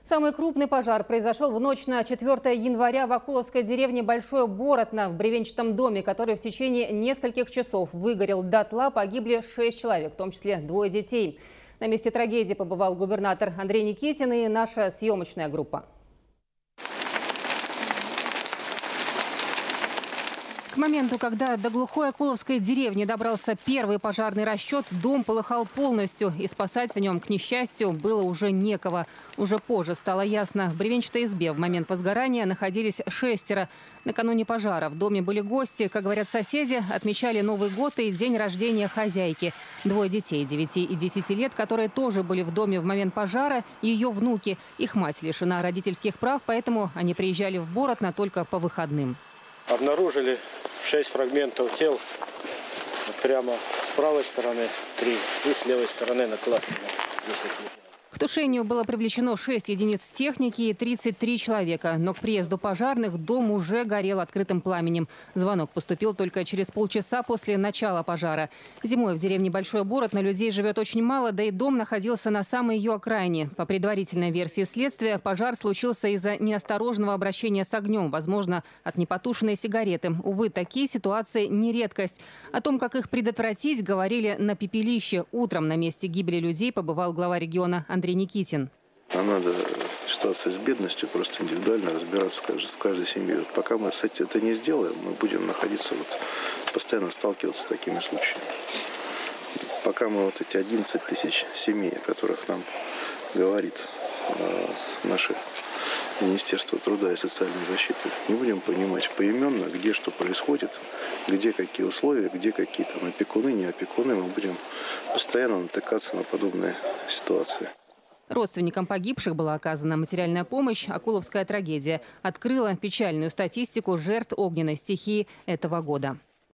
Самый крупный пожар произошел в ночь на 4 января в Акуловской деревне Большое Боротно в бревенчатом доме, который в течение нескольких часов выгорел дотла. Погибли 6 человек, в том числе 2 детей. На месте трагедии побывал губернатор Андрей Никитин и наша съемочная группа. К моменту, когда до глухой Акуловской деревни добрался первый пожарный расчет, дом полыхал полностью, и спасать в нем, к несчастью, было уже некого. Уже позже стало ясно, в бревенчатой избе в момент возгорания находились 6. Накануне пожара в доме были гости. Как говорят соседи, отмечали Новый год и день рождения хозяйки. 2 детей, 9 и 10 лет, которые тоже были в доме в момент пожара, ее внуки. Их мать лишена родительских прав, поэтому они приезжали в Боротно только по выходным. Обнаружили 6 фрагментов тел. Прямо с правой стороны 3 и с левой стороны на кладбище. К тушению было привлечено 6 единиц техники и 33 человека. Но к приезду пожарных дом уже горел открытым пламенем. Звонок поступил только через полчаса после начала пожара. Зимой в деревне Большое Боротно людей живет очень мало, да и дом находился на самой ее окраине. По предварительной версии следствия, пожар случился из-за неосторожного обращения с огнем, возможно, от непотушенной сигареты. Увы, такие ситуации не редкость. О том, как их предотвратить, говорили на пепелище. Утром на месте гибели людей побывал глава региона Андрей Никитин. Нам надо ситуация с бедностью просто индивидуально разбираться с каждой семьей. Вот пока мы, кстати, это не сделаем, мы будем находиться, постоянно сталкиваться с такими случаями. Пока мы эти 11 тысяч семей, о которых нам говорит наше Министерство труда и социальной защиты, не будем понимать поименно, где что происходит, где какие условия, где какие там опекуны, не опекуны, мы будем постоянно натыкаться на подобные ситуации. Родственникам погибших была оказана материальная помощь. Акуловская трагедия открыла печальную статистику жертв огненной стихии этого года.